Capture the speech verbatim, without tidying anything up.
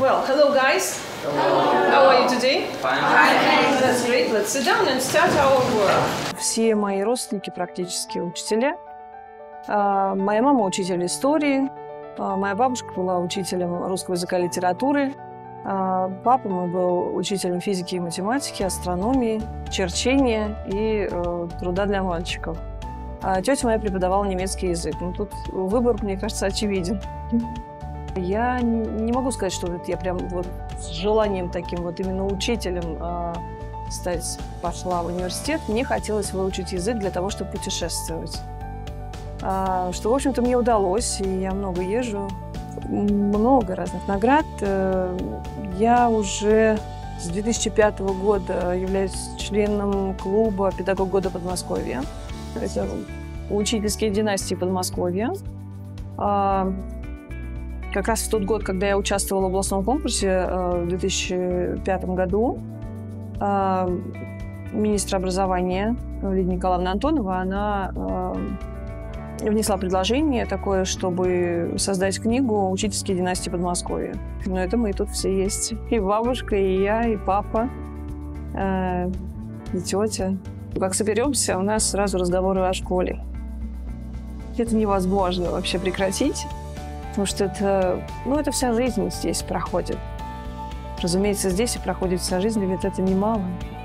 Well, hello guys. Hello. How are you today? Fine. Fine. That's great. Let's sit down and start our work. Все мои родственники практически учителя. Моя мама учитель истории, моя бабушка была учителем русского языка и литературы, папа мой был учителем физики и математики, астрономии, черчения и труда для мальчиков. А тетя моя преподавала немецкий язык. Ну, тут выбор, мне кажется, очевиден. Я не могу сказать, что вот я прям вот с желанием таким вот именно учителем э, стать пошла в университет. Мне хотелось выучить язык для того, чтобы путешествовать. А, что, в общем-то, мне удалось, и я много езжу. Много разных наград. Я уже с две тысячи пятого года являюсь членом клуба «Педагог года Подмосковья». Это учительские династии Подмосковья. А, как раз в тот год, когда я участвовала в областном конкурсе в две тысячи пятом году, а, министр образования Лидия Николаевна Антонова, она а, внесла предложение такое, чтобы создать книгу «Учительские династии Подмосковья». Но это мы тут все есть. И бабушка, и я, и папа, э, и тетя. Как соберемся, у нас сразу разговоры о школе. Это невозможно вообще прекратить, потому что это, ну, это вся жизнь здесь проходит. Разумеется, здесь и проходит вся жизнь, ведь это немало.